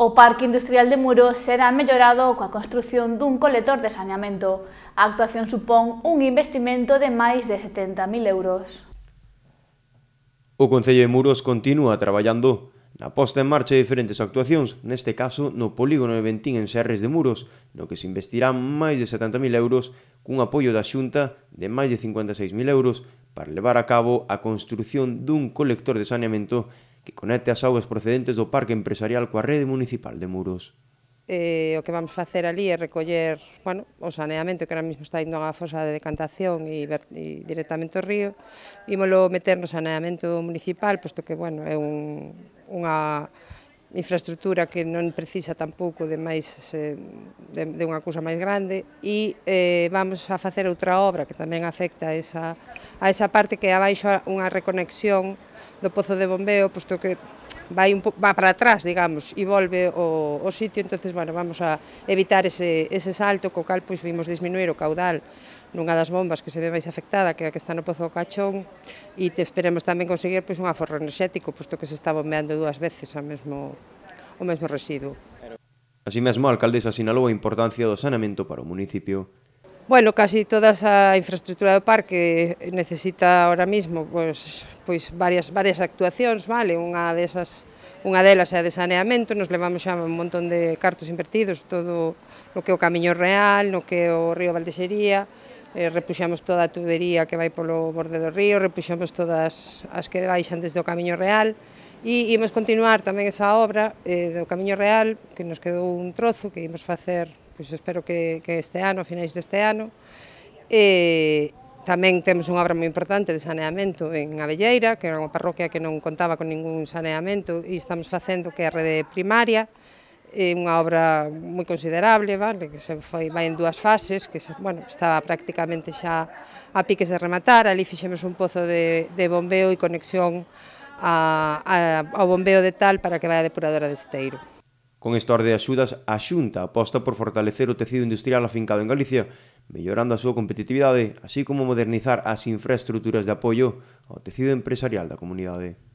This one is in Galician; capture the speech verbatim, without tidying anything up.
O Parque Industrial de Muros será mellorado coa construción dun colector de saneamento. A actuación supón un investimento de máis de setenta mil euros. O Concello de Muros continúa traballando na posta en marcha de diferentes actuacións, neste caso no polígono de Ventín en Serres de Muros, no que se investirán máis de setenta mil euros cun apoio da Xunta de máis de cincuenta e seis mil euros para levar a cabo a construción dun colector de saneamento que conecte as augas procedentes do Parque Empresarial coa rede municipal de Muros. Eh, o que vamos facer ali é recoller bueno, o saneamento que ahora mesmo está indo a fosa de decantación e, e directamente ao río, ímolo meter no saneamento municipal, posto que bueno, é un, unha infraestructura que non precisa tampouco de máis de, de unha cousa máis grande, e eh, vamos a facer outra obra que tamén afecta a esa, a esa parte que é abaixo unha reconexión do pozo de bombeo, posto que vai, un po, va para atrás, digamos, e volve o, o sitio, entonces, bueno, vamos a evitar ese, ese salto, co cal pois vimos disminuir o caudal nunha das bombas que se ve máis afectada, que é a que está no Pozo do Cachón, e te esperemos tamén conseguir pois, un aforro enerxético, posto que se está bombeando dúas veces ao mesmo, o mesmo residuo. Así mesmo, a alcaldesa sinalou a importancia do saneamento para o municipio. Bueno, casi toda esa infraestructura do parque necesita ahora mismo pois, pois varias, varias actuacións, vale? Unha desas, unha delas é a de saneamento, nos levamos xa un montón de cartos invertidos, todo no que é o Camiño Real, no que é o río Valdexería, eh, repuxamos toda a tubería que vai polo borde do río, repuxamos todas as que baixan desde o Camiño Real, e imos continuar tamén esa obra eh, do Camiño Real, que nos quedou un trozo que imos facer, pois espero que, que este ano, a finais deste ano. E tamén temos unha obra moi importante de saneamento en Abelleira, que era unha parroquia que non contaba con ningún saneamento, e estamos facendo que a rede primaria, é unha obra moi considerable, vale? Que se foi, vai en dúas fases, que se, bueno, estaba prácticamente xa a piques de rematar, ali fixemos un pozo de, de bombeo e conexión a, a, ao bombeo de tal para que vai a depuradora de Esteiro. Con esta orde de axudas, a Xunta aposta por fortalecer o tecido industrial afincado en Galicia, mellorando a súa competitividade, así como modernizar as infraestructuras de apoio ao tecido empresarial da comunidade.